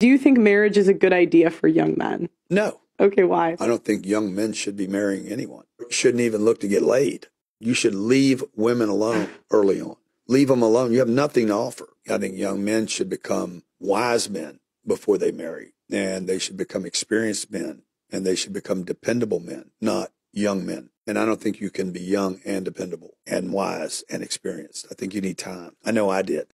Do you think marriage is a good idea for young men? No. Okay, why? I don't think young men should be marrying anyone. Shouldn't even look to get laid. You should leave women alone early on. Leave them alone. You have nothing to offer. I think young men should become wise men before they marry, and they should become experienced men, and they should become dependable men, not young men. And I don't think you can be young and dependable and wise and experienced. I think you need time. I know I did.